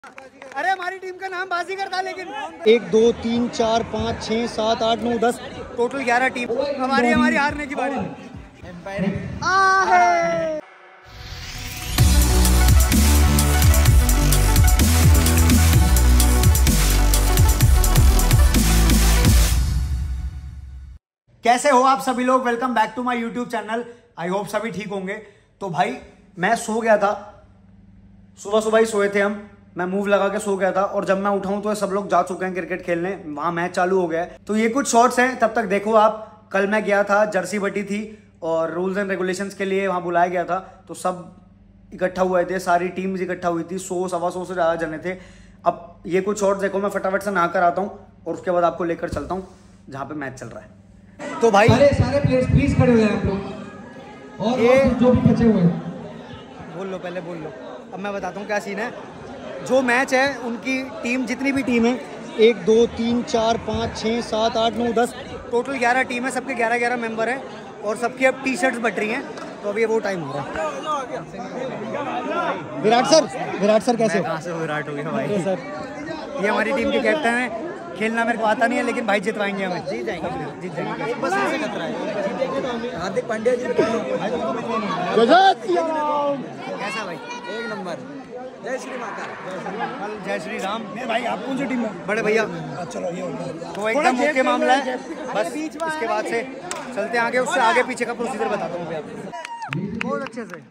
अरे हमारी टीम का नाम बाजीगर था, लेकिन 1 2 3 4 5 6 7 8 9 10 टोटल 11 टीम। हमारी हारने की बारी। कैसे हो आप सभी लोग? Welcome back to my YouTube channel. I hope सभी ठीक होंगे। तो भाई मैं सो गया था, सुबह ही सोए थे हम। मैं मूव लगा के सो गया था और जब मैं उठाऊं तो सब लोग जा चुके हैं क्रिकेट खेलने, वहां मैच चालू हो गया है। तो ये कुछ शॉट्स हैं, तब तक देखो आप। कल मैं गया था, जर्सी बटी थी और रूल्स एंड रेगुलेशंस के लिए वहां बुलाया गया था, तो सब इकट्ठा हुए थे, सारी टीम्स इकट्ठा हुई थी। 100-125 से ज्यादा जने थे। अब ये कुछ शॉट्स देखो, मैं फटाफट से नहा कर आता हूँ और उसके बाद आपको लेकर चलता हूँ जहाँ पे मैच चल रहा है। तो भाई सारे प्लेयर्स प्लीज खड़े हो जाए आप लोग, और ये जो भी बचे हुए बोल लो, पहले बोल लो। अब मैं बताता हूँ क्या सीन है। जो मैच है उनकी टीम, जितनी भी टीम है, 1 2 3 4 5 6 7 8 9 10 टोटल 11 टीम है। सबके 11 मेंबर हैं और सबकी अब टी शर्ट्स बट रही हैं। तो अभी वो टाइम हो रहा है। विराट सर कैसे हो? कहाँ से विराट हो गया भाई सर? ये हमारी टीम के कैप्टन है। खेलना मेरे को आता नहीं है, लेकिन भाई जितवाएंगे हमें। जीत जाएंगे। बस ऐसे खतरा है। हार्दिक पांड्या जी कैसा भाई? एक नंबर। जय श्री माता। जय श्री राम। भाई आप कौन सी टीम में? बड़े भैया। चलो ये तो एकदम ओके मामला है। बस इसके बाद से चलते आगे, उससे आगे पीछे का प्रोसीजर बताता हूँ आपको बहुत अच्छे से।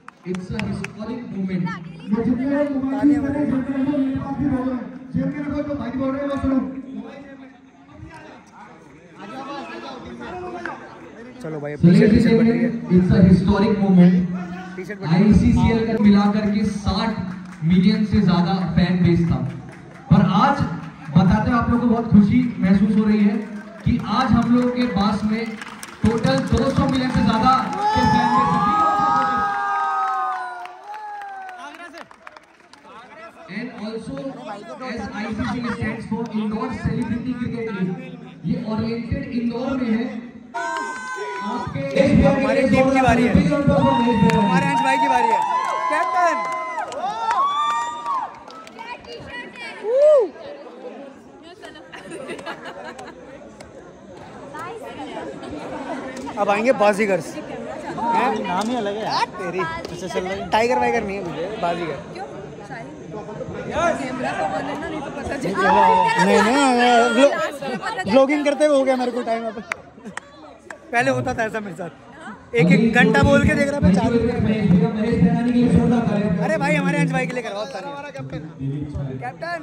चलो भाई, टी-शर्ट बन रही है। It's a historic moment. ICCL का मिलाकर के 60 मिलियन से ज्यादा फैन बेस था, पर आज बताते हैं आप लोगों को बहुत खुशी महसूस हो रही है कि आज हम लोगों के पास में टोटल 200 मिलियन से ज्यादा के फैन बेस है। And also as ICC stands for Indore celebrity cricket league, ये ओरिएंटेड इंदौर में है। हमारी टीम की बारी है, हमारे अंश भाई की बारी है। कैप्टन अब आएंगे बाजीगर्स। नाम ही अलग है यार तेरी। अच्छा चल रही टाइगर वाइगर नहीं है मुझे, बाजीगर। नहीं व्लॉगिंग करते हुए हो गया मेरे को टाइम। अब पहले होता था ऐसा मेरे साथ, एक घंटा बोल के देख रहा मैं 4 अरे भाई हमारे अंश भाई के लिए करवाओ सारे। कैप्टन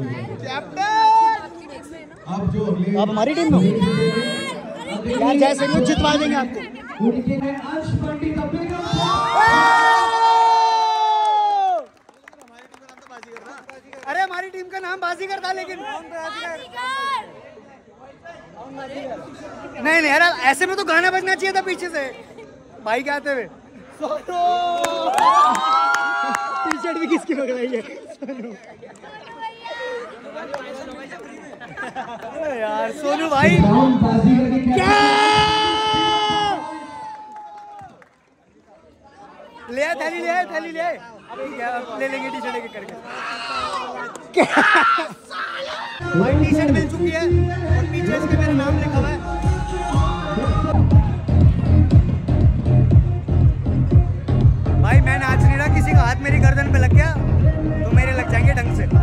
आप हमारी टीम में यार, जैसे लोग जितवा देंगे आपको। अरे हमारी टीम का नाम बाजीगर था, लेकिन नहीं यार, ऐसे में तो गाना बजना चाहिए था पीछे से भाई के आते हुए। टी शर्ट भी किसकी पकड़ाई है? यार सोनू भाई क्या ले थैली ले ले लेंगे टी शर्ट करके। भाई टी शर्ट मिल चुकी है और पीछे इसके मेरा नाम लिखा हुआ है। भाई मैं नाच नहीं रहा, किसी का हाथ मेरी गर्दन पे लग गया तो मेरे लग जाएंगे ढंग से।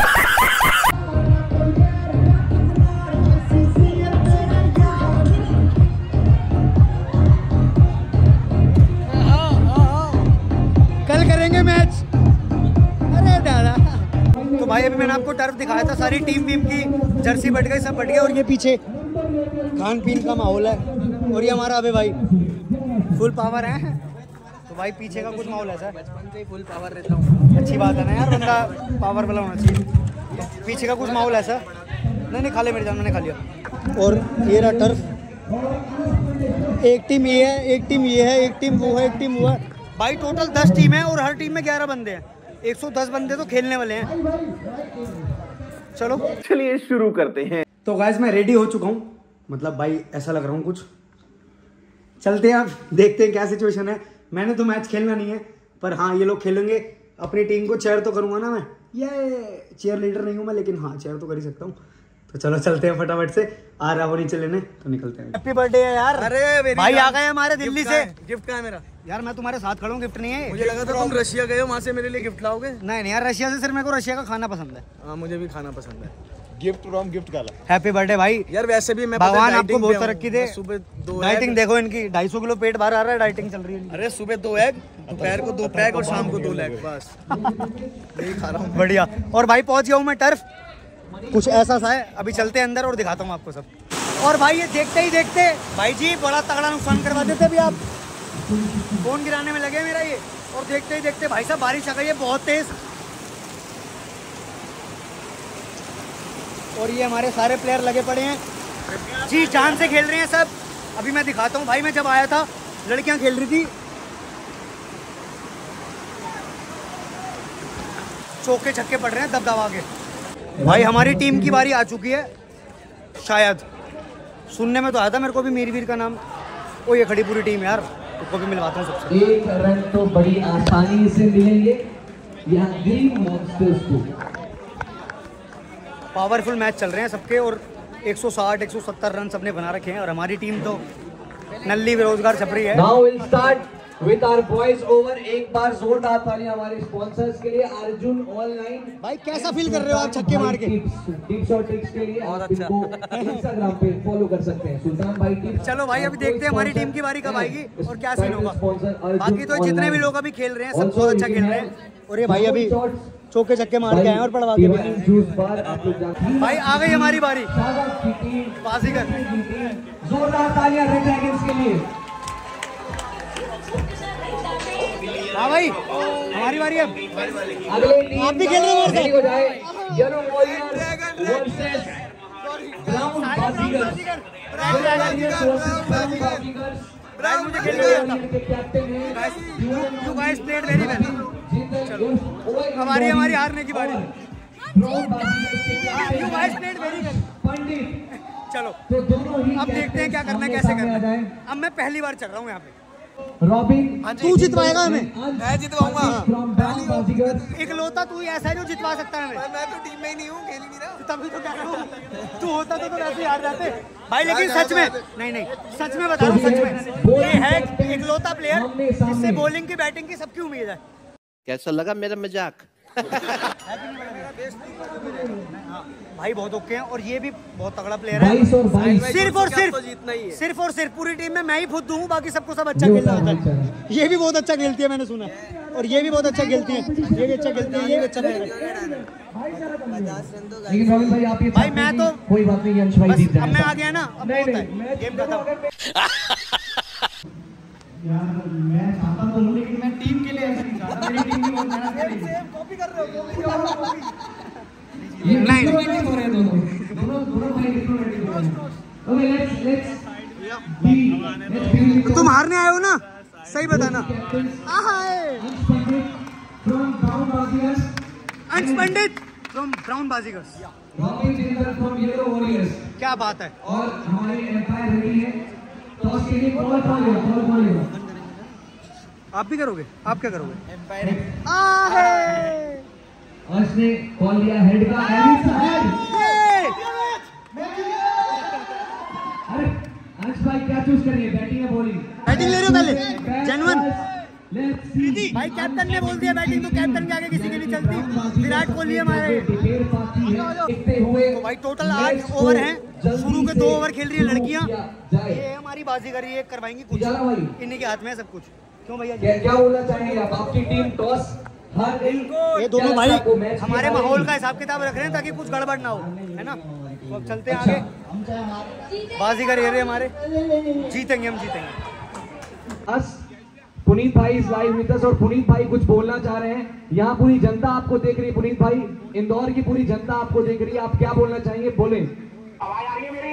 कल करेंगे मैच। अरे दादा। तो भाई अभी मैंने आपको टर्फ दिखाया था, सारी टीम की जर्सी बट गई, सब बट गया। और ये पीछे खान पीन का माहौल है और ये हमारा अबे भाई फुल पावर है। तो भाई पीछे का कुछ माहौल है सर, बचपन से ही फुल पावर रहता हूँ। अच्छी बात है ना यार, बंदा पावर वाला होना चाहिए। तो पीछे का कुछ माहौल है सर। नहीं खा ले मेरी जान, मैंने खा लिया। और ये रहा टर्फ। एक टीम ये है, एक टीम ये है, एक टीम वो है, एक टीम वो है। भाई टोटल 10 टीम है और हर टीम में 11 बंदे हैं। 110 बंदे तो खेलने वाले हैं। चलो चलिए शुरू करते हैं। तो गाइस मैं रेडी हो चुका हूँ, मतलब भाई ऐसा लग रहा हूँ कुछ। चलते हैं, आप देखते हैं क्या सिचुएशन है। मैंने तो मैच खेलना नहीं है, पर हाँ ये लोग खेलेंगे। अपनी टीम को चेयर तो करूंगा ना मैं, ये चेयर लीडर नहीं हूँ मैं, लेकिन हाँ चेयर तो कर ही सकता हूँ। तो चलो चलते हैं फटाफट से, आ रहा वो नीचे लेने, तो निकलते हैं। हैप्पी बर्थडे है यार। अरे भाई आ गए हमारे दिल्ली से। गिफ्ट कहाँ है मेरा? यार मैं तुम्हारे साथ खड़ा हूँ, गिफ्ट नहीं है। मुझे लगा था तुम रशिया गए हो, वहाँ से मेरे लिए गिफ्ट लाओगे। नहीं यार, रशिया से सिर्फ मेरे को रशिया का खाना पसंद है। हाँ मुझे भी खाना पसंद है। गिफ्ट फ्रॉम गिफ्ट का हैप्पी बर्थडे भाई। यार वैसे भी मैं भगवान आपको बहुत तरक्की दे। सुबह 2 डाइटिंग देखो इनकी, 250 किलो पेट बाहर आ रहा है, डाइटिंग चल रही है। अरे सुबह 2 एग, दोपहर को 2 पैक और शाम को 2 लेग, बस यही खा रहा हूँ। बढ़िया। और भाई पहुंच गया हूँ मैं टर्फ, कुछ ऐसा सा है। अभी चलते हैं अंदर और दिखाता हूँ आपको सब। और भाई ये देखते ही देखते भाई जी बड़ा तगड़ा नुकसान करवा देते अभी आप। फोन गिराने में लगे मेरा ये, और देखते ही देखते भाई साहब बारिश आ गई है बहुत तेज। और ये हमारे सारे प्लेयर लगे पड़े हैं जी, जान से खेल रहे हैं सब। अभी मैं दिखाता हूँ भाई, मैं जब आया था लड़कियां खेल रही थी, चौके छक्के पड़ रहे हैं दबदबा के। भाई हमारी टीम की बारी आ चुकी है शायद, सुनने में तो आया था मेरे को भी मीरवीर का नाम। ओ ये खड़ी पूरी टीम यार, तुमको भी मिलवाता हूँ सबसे। 1 रन तो बड़ी आसानी से मिलेंगे यहाँ ग्रीन मॉन्स्टर्स को। पावरफुल मैच चल रहे हैं सबके, और 160-170 रन सबने बना रखे हैं, और हमारी टीम तो नल्ली बेरोजगार छप रही है। Now we'll start with our boys over। एक बार जोरदार तालियां हमारे स्पॉन्सर्स के लिए, अर्जुन ऑनलाइन। भाई कैसा फील कर रहे हो आप छक्के मार के? टिप्स और ट्रिक्स के लिए आप इनको इंस्टाग्राम पे फॉलो कर सकते हैं, सुल्तान भाई टिप्स। चलो भाई अभी देखते हैं हमारी टीम की बारी कब आएगी और क्या सीन होगा। बाकी तो जितने भी लोग अभी खेल रहे हैं सब बहुत अच्छा खेल रहे हैं। और ये भाई अभी चौके छक्के मार के आए और पड़वा के भाई आ गई हमारी बारी। बाजीगर जोरदार तालियां रेड ड्रैगन्स के लिए। हाँ भाई हमारी बारी अब। अगले टीम आप भी खेल रहे हो रेडी हो जाए। Yellow warriors versus brown Baazigars. Guys मुझे खेलने नहीं आता। कैप्टन है you guys played very well. हमारी हारने की बारी। You guys played very well. Pandit. चलो तो दोनों ही अब देखते हैं क्या करना है, कैसे करना है। अब मैं पहली बार चल रहा हूँ यहाँ पे। रॉबिन तू जितवाएगा हमें? मैं जितवाऊंगा। इकलौता तू ही ऐसा है जो जितवा सकता है हमें। मैं तो टीम में ही नहीं हूँ, खेल ही नहीं रहा। तभी तो कह रहा हूँ, तू होता तो वैसे ही हार जाते भाई। लेकिन सच में नहीं सच में बता रहा हूँ, सच में ये है इकलौता प्लेयर जिससे बॉलिंग की बैटिंग की सबकी उम्मीद है। कैसा लगा मेरा मजाक? भाई बहुत ओके हैं, और ये भी बहुत तगड़ा प्लेयर है। 22 और 22 सिर्फ और सिर्फ जीतना ही है। सिर्फ और सिर्फ पूरी टीम में मैं ही खुद हूँ, बाकी सबको सब अच्छा खेलना होता है। ये भी बहुत अच्छा खेलती है मैंने सुना, और ये भी बहुत अच्छा खेलती है, ये भी अच्छा खेलती है, ये भी अच्छा प्लेयर है। लेकिन रॉबिन भाई आप ये भाई मैं तो कोई बात नहीं, अंश भाई बस जीत अब मैं आ गया ना, अब नहीं, होता है नहीं, गेम खत्म। यार मैं चाहता तो हूँ, लेकिन मैं टीम के लिए ऐसा नहीं चाहता। मेरी टीम भी बहुत मेहनत कर रही है। कॉपी कर रहे हो ये डिप्लोमेटिक हो रहे हैं दोनों भाई डिप्लोमेटिक हो रहे हैं। ओके लेट्स बी तुम हारने आए हो ना, सही बताना। Ansh Pandit from brown Baazigars. Robin Jindal from yellow warriors. क्या बात है। और हमारे एम्पायर रेडी है टॉस के लिए। बॉल कौन लेगा? आप भी करोगे? आप क्या करोगे? अंश ने कॉल लिया हेड का। अरे अंश भाई क्या चूज करिए, बैटिंग या बॉलिंग? बैटिंग ले रहे हो पहले? जेन्युइन भाई कैप्टन ने बोल दिया बैटिंग, तो कैप्टन के आगे किसी की नहीं चलती। विराट कोहली हमारे। तो भाई टोटल 8 ओवर हैं, शुरू के 2 ओवर खेल रही है लड़कियां। ये हमारी बाजीगर, ये करवाएंगी कुछ, इन्हीं के हाथ में है सब कुछ। क्यों भैया क्या बोलना चाहेंगे आप? आपकी टीम टॉस हार गई। ये दोनों भाई हमारे माहौल का हिसाब किताब रख रहे हैं ताकि कुछ गड़बड़ ना हो, है ना। तो अब चलते हैं आगे। बाजीगर ये रहे हमारे, जीतेंगे हम, जीतेंगे। पुनीत भाई इस लाइव विद अस, और पुनीत भाई कुछ बोलना चाह रहे हैं। यहाँ पूरी जनता आपको देख रही है पुनीत भाई, इंदौर की पूरी जनता आपको देख रही है। आप क्या बोलना चाहेंगे, बोले। आवाज आ रही है मेरी?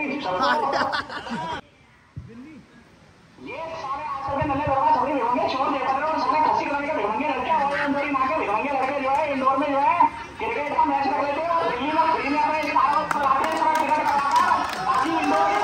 ये सारे आजकल के नल्ले बर्बाद थोड़ी भिड़ोंगे, छोड़ देते रहो, सारे खस्सी कलर के भिड़ोंगे लड़के और इंदौरी माँ के भिड़ोंगे लड़के जो है इंदौर में जो है क्रिकेट का मैच रख लेते हैं, और दिल्ली में फ्री में अपने इस भारत को लाते हैं सारा क्रिकेट कराकर। बाकी इंदौर में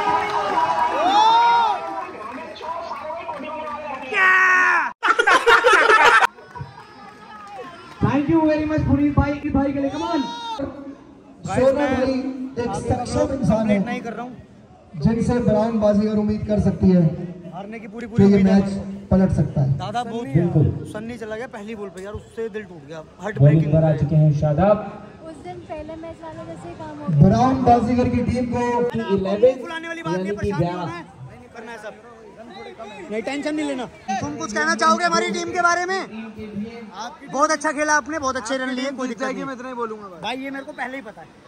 छोड़ सारे वही कोटी वाले लड़के। Thank you very much Puneet भाई के के लिए, कम ऑन। सोना भाई एक सक्षम इंसान है, नहीं कर रहा हूँ, जिनसे ब्राउन बाजीगर उम्मीद कर सकती है हारने की पूरी कि ये उम्मीद है। मैच पलट सकता है। दादा बहुत बिल्कुल। सन्नी चला गया पहली बॉल पे यार, उससे दिल टूट गया, हार्ट बॉलिंग ब्रेकिंग। पर आ चुके हैं शादाब। उस दिन पहले मैच वाले जैसे ही काम हो गया। ब्राउन बाजीगर की टीम को फुलाने वाली बात नहीं है, परेशान नहीं होना है, नहीं करना है सब, नहीं टेंशन नहीं लेना। तुम कुछ कहना चाहोगे हमारी टीम के बारे में? बहुत अच्छा खेला आपने, बहुत अच्छे रन लिए, कोई दिक्कत नहीं। मैं इतना ही बोलूंगा भाई, ये मेरे को पहले ही पता है।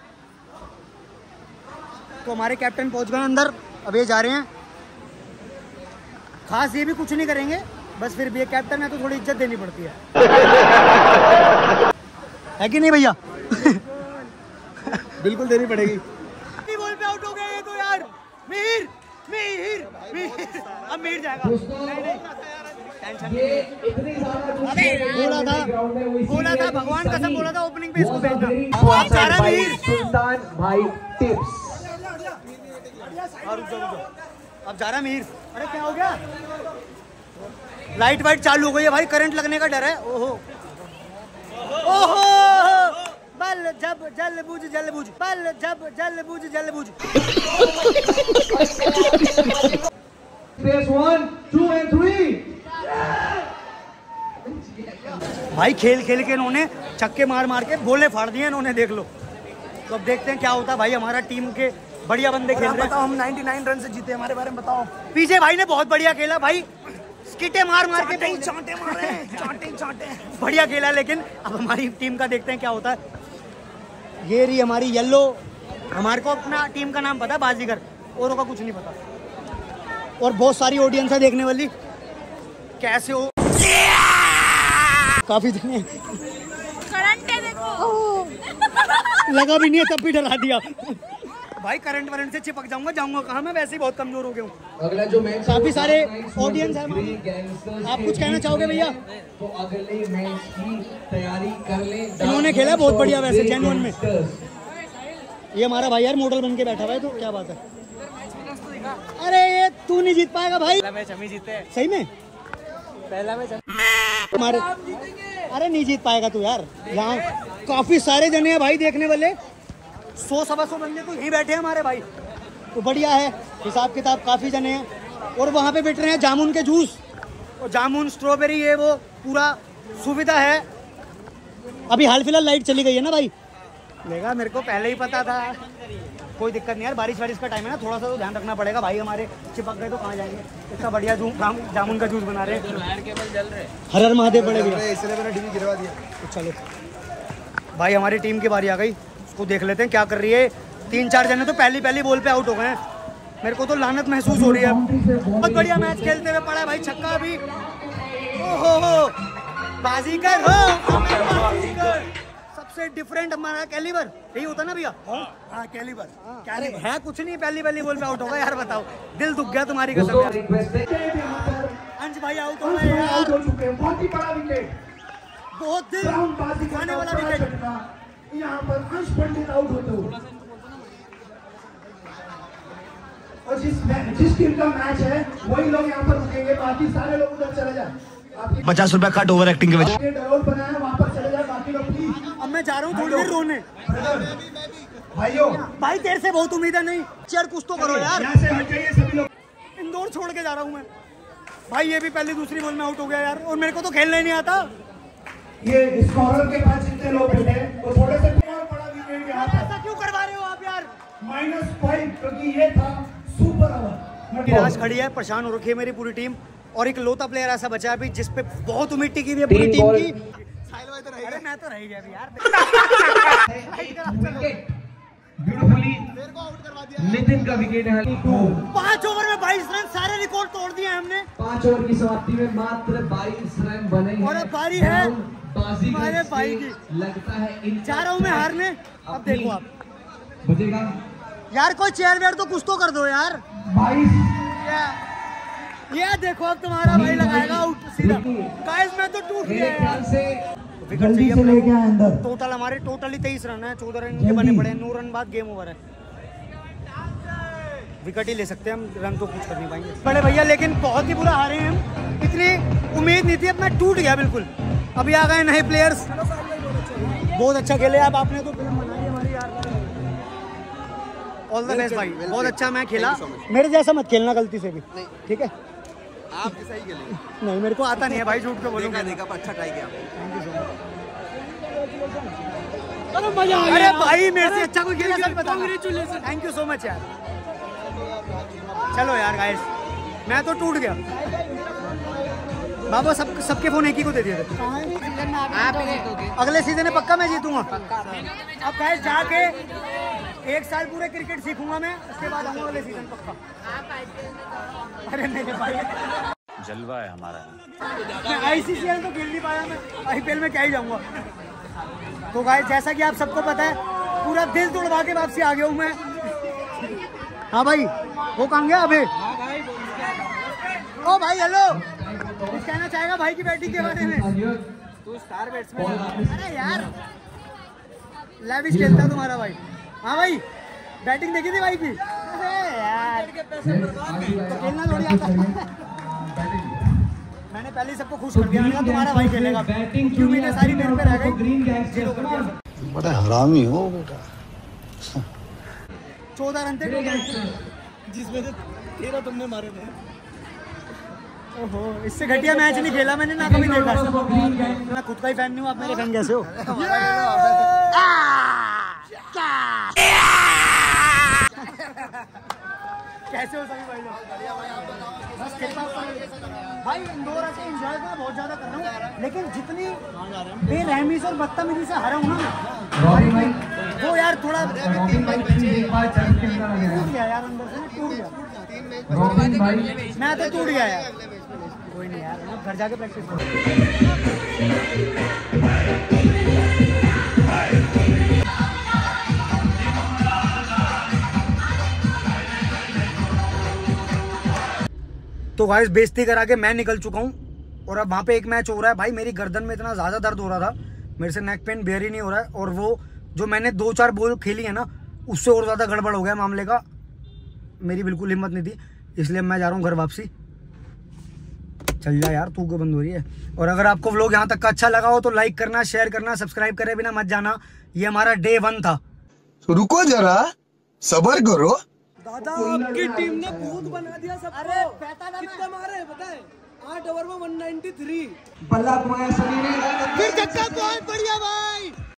तो हमारे कैप्टन पहुंच गए अंदर, अब ये जा रहे हैं। खास ये भी कुछ नहीं करेंगे, बस फिर भी कैप्टन है तो थोड़ी इज्जत देनी पड़ती है कि नहीं भैया? बिल्कुल देनी पड़ेगी। बॉल पे आउट हो गया ये तो यार। मीर मीर मीर अब मीर जाएगा। बोला था भगवान कसम, बोला था ओपनिंग पे इसको भेजना। अब जा रहा मीर, सुल्तान भाई टिप्स। अब जा रहा मीर। अरे क्या हो गया? लाइट वाइट चालू हो गई है भाई, करंट लगने का डर है। ओहो ओहो, बल जब जल बुझ बल जब जल बुझ। Phase 1, 2 and 3। भाई खेल खेल के इन्होंने छक्के मार के बोले फाड़ दिए इन्होंने, देख लो। तो अब देखते हैं क्या होता है भाई। हमारा टीम के बढ़िया बंदे खेल रहे हैं। हम 99 रन से जीते, हमारे बारे में बताओ। पीछे भाई ने बहुत बढ़िया खेला भाई, स्किटे मार के चांटे मारे, चांटे। बढ़िया खेला। लेकिन अब हमारी टीम का देखते हैं क्या होता है। ये रही हमारी येलो, हमारे को अपना टीम का नाम पता है बाजीगर, औरों का कुछ नहीं पता। और बहुत सारी ऑडियंस है देखने वाली। कैसे हो? काफी दिन करंट है देखो। लगा भी नहीं है तब भी डरा दिया भाई। करंट वरंट से चिपक जाऊंगा कहाँ मैं, वैसे ही बहुत कमजोर हो गया हूँ। अगला जो मैच काफी सारे ऑडियंस है। आप कुछ कहना चाहोगे भैया? तो अगले मैच की तैयारी कर ले। इन्होंने खेला बहुत बढ़िया वैसे, जेन्युइन में। ये हमारा भाई यार मॉडल बन के बैठा हुआ है, तो क्या बात है। अरे ये तू नहीं जीत पाएगा भाई। पहला मैच हम ही जीते हैं। सही में पहला मैच हमारे। अरे नहीं जीत पाएगा तू यार। यहाँ काफी सारे जने हैं भाई देखने वाले, 100-125 बंदे तो यहीं बैठे हैं हमारे भाई। तो बढ़िया है, हिसाब किताब काफी जने हैं। और वहाँ पे बैठ रहे हैं जामुन के जूस, और जामुन स्ट्रॉबेरी, ये वो पूरा सुविधा है। अभी हाल फिलहाल लाइट चली गई है ना भाई। लेगा, मेरे को पहले ही पता था। कोई दिक्कत नहीं यार, बारिश वारिश का टाइम है ना, थोड़ा सा तो ध्यान रखना पड़ेगा भाई। हमारे चिपक गए तो कहाँ जाएंगे। इतना बढ़िया जामुन का जूस बना रहे हैं। हर हर महादेव बड़े भैया, इसलिए मैंने टीवी गिरवा दिया। तो चलो भाई हमारी टीम की बारी आ गई, उसको देख लेते हैं क्या कर रही है। 3-4 जने तो पहली बॉल पे आउट हो गए हैं। मेरे को तो लानत महसूस हो रही है। बहुत बढ़िया मैच खेलते हुए पड़ा है भाई, छक्का भी। ओहो बाजीगर हो, सबसे डिफरेंट हमारा कैलिबर, यही होता ना भैया? हाँ कैलिबर। क्या है? कुछ नहीं, पहली बॉल पे आउट होगा यार। बताओ, दिल दुख गया तुम्हारी कसम। अंश भाई आउट हो गए यार, बहुत ही बड़ा विकेट, बहुत दिल दिखाने वाला विकेट। यहाँ पर अंश पंडित आउट होते हो। और जिस टीम का मैच है वही लोग यहाँ पर रुकेंगे, बाकी सारे लोग उधर चले जाए। 50 रुपया कट ओवर एक्टिंग के वजह। डरोल बनाया, वहाँ पर चले जाए बाकी लोग। अब मैं जा रहा हूँ थोड़ी देर रोने। भाइयों भाई तेरे से बहुत उम्मीद है। नहीं चेयर कुछ तो करो यार। यहाँ से हट जाइए सभी लोग। इंदौर छोड़ के जा रहा हूँ मैं भाई। ये भी पहली दूसरी बॉल में आउट हो गया यार, और मेरे को तो खेलना ही नहीं आता। ये स्कोरर के पास जितने लोग बैठे वो थोड़े से और बड़ा विकेट यहाँ पर। ऐसा क्यों करवा रहे हो आप यार? -5, क्योंकि ये था सुपर ओवर। निराश खड़ी है, परेशान हो रखी है मेरी पूरी टीम। और एक लोता प्लेयर ऐसा बचा है अभी जिसपे बहुत उम्मीद टिकी हुई है पूरी टीम की। अरे मैं तो रह गया अभी यार। ब्यूटीफुली नितिन का विकेट है। 5 ओवर में 22 रन, सारे रिकॉर्ड तोड़ दिए हमने। 5 ओवर की समाप्ति में मात्र 22 रन बने हैं। और अब बारी है हमारे भाई की। लगता है इन जा रहा हूँ मैं हारने। अब देखो आप बजेगा यार, कोई चेयर वेयर तो कुछ तो कर दो यार। 22 ये देखो अब तुम्हारा भाई लगाएगा आउट सीधा। गाइस मैं तो टूट गया यार। विकेट चाहिए अपने को। टोटल हमारे टोटली 23 रन है, 14 रन के बने पड़े हैं। 9 रन बाद गेम ओवर है। विकेट ही ले सकते हैं हम, रन तो कुछ कर नहीं पाएंगे बड़े भैया। लेकिन बहुत ही बुरा हारे हैं हम, इतनी उम्मीद नहीं थी। अब मैं टूट गया बिल्कुल। अभी आ गए नए प्लेयर्स। बहुत अच्छा खेले आप, आपने तो फिल्म बनाई हमारी यार। ऑल द बेस्ट भाई, बहुत अच्छा मैं खेला। मेरे जैसा मत खेलना गलती से भी, ठीक है? आप सही खेले। नहीं मेरे को आता नहीं है भाई, झूठ के बोलूंगा। देखा अच्छा ट्राई किया। Thank you so much. मजा आ गया। अरे भाई मेरे से अच्छा कोई खेला सच बता। थैंक यू सो मच यार। चलो यार गाइस, मैं तो टूट गया। बाबा सबके फोन एक ही को दे दिए थे। अगले सीजन में पक्का मैं जीतूंगा। अब गाइस जाके 1 साल पूरे क्रिकेट सीखूंगा मैं, उसके बाद आऊंगा अगले सीजन पक्का। अरे मेरे भाई जलवा है हमारा। मैं ICCL तो खेल नहीं पाया, मैं IPL में क्या ही जाऊंगा। तो गाइस जैसा कि आप सबको पता है, पूरा दिल तोड़वा के वापसी आ गया हूँ मैं। हाँ भाई, वो कहाँ गया अबे? ओ भाई हेलो, कुछ कहना चाहेगा भाई की बैटिंग के बारे में? तू स्टार बैट्समैन। अरे यार लेविश खेलता तुम्हारा भाई। हाँ भाई, बैटिंग देखी थी भाई की? अरे यार तो खेलना थोड़ी आता। मैंने पहले सबको खुश कर दिया, मैंने तुम्हारा भाई खेलेगा। क्यों मेरे सारी मेरे पे रह गई। बड़ा हरामी हो बेटा। 14 रन थे जिसमें से 13 तुमने मारे थे। ओहो, इससे घटिया मैच नहीं खेला मैंने ना कभी देखा। मैं खुद का ही फैन नहीं हूँ, आप मेरे फैन कैसे हो? कैसे हो सभी भाई लोग? बस कृपा भाई, इंदौर से एंजॉय मैं बहुत ज्यादा कर रहा हूँ, लेकिन जितनी बेरहमी से और बदतमीजी से हारा हूँ ना वो यार थोड़ा टूट गया यार, अंदर से टूट गया। मैं तो टूट गया यार। कोई नहीं यार, मैं घर जाके प्रैक्टिस तो गाइस बेइज्जती करा के मैं निकल चुका हूँ और अब वहाँ पे एक मैच हो रहा है। भाई मेरी गर्दन में इतना ज़्यादा दर्द हो रहा था, मेरे से नेक पेन बेयर ही नहीं हो रहा है। और वो जो मैंने 2-4 बॉल खेली है ना, उससे और ज़्यादा गड़बड़ हो गया मामले का। मेरी बिल्कुल हिम्मत नहीं थी, इसलिए मैं जा रहा हूँ घर वापसी। चल जा यार, तू क्यों बंद हो रही है? और अगर आपको व्लॉग यहाँ तक का अच्छा लगा हो तो लाइक करना, शेयर करना, सब्सक्राइब करे बिना मत जाना। ये हमारा डे 1 था। रुको जरा, सबर करो। दादा आपकी टीम ने भूत बना दिया सब। अरे कितना मारे पता है? 8 ओवर में 193। बल्ला तुम्हारा सभी ने फिर बहुत बढ़िया भाई।